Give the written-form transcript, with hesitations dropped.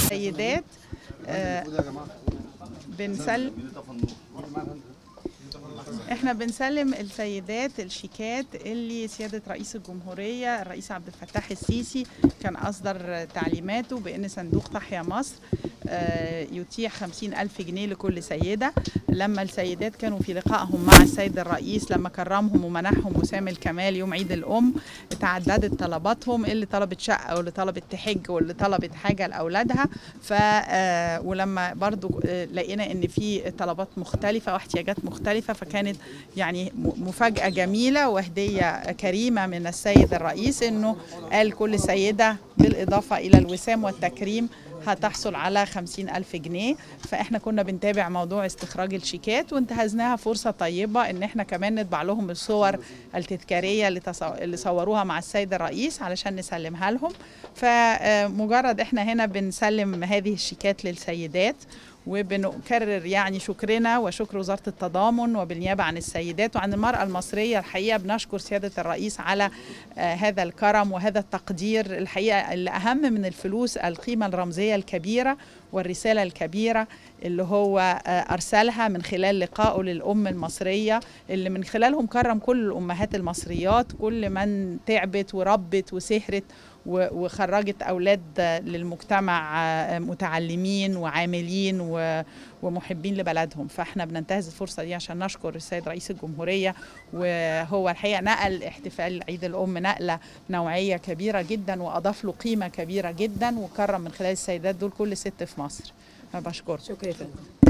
سيدات احنا بنسلم السيدات الشيكات اللي سيادة رئيس الجمهورية الرئيس عبد الفتاح السيسي كان أصدر تعليماته بأن صندوق تحيا مصر يتيح 50,000 جنيه لكل سيدة. لما السيدات كانوا في لقائهم مع السيد الرئيس لما كرمهم ومنحهم وسام الكمال يوم عيد الأم، تعددت طلباتهم، اللي طلبت شقة واللي طلبت تحج واللي طلبت حاجة لأولادها. ولما برضو لقينا ان في طلبات مختلفة واحتياجات مختلفة، فكانت يعني مفاجأة جميلة وهدية كريمة من السيد الرئيس انه قال كل سيدة بالإضافة إلى الوسام والتكريم هتحصل على 50,000 جنيه. فاحنا كنا بنتابع موضوع استخراج الشيكات وانتهزناها فرصة طيبة ان احنا كمان نطبع لهم الصور التذكارية اللي صوروها مع السيد الرئيس علشان نسلمها لهم. فمجرد احنا هنا بنسلم هذه الشيكات للسيدات وبنكرر يعني شكرنا وشكر وزارة التضامن وبالنيابة عن السيدات وعن المرأة المصرية. الحقيقة بنشكر سيادة الرئيس على هذا الكرم وهذا التقدير. الحقيقة اللي أهم من الفلوس القيمة الرمزية الكبيرة والرسالة الكبيرة اللي هو أرسلها من خلال لقائه للأم المصرية، اللي من خلالهم كرم كل الأمهات المصريات، كل من تعبت وربت وسهرت وخرجت أولاد للمجتمع متعلمين وعاملين ومحبين لبلدهم. فاحنا بننتهز الفرصة دي عشان نشكر السيد رئيس الجمهورية، وهو الحقيقة نقل احتفال عيد الأم نقلة نوعية كبيرة جدا وأضاف له قيمة كبيرة جدا، وكرم من خلال السيدات دول كل ست في مصر. فبشكركم. شكرا.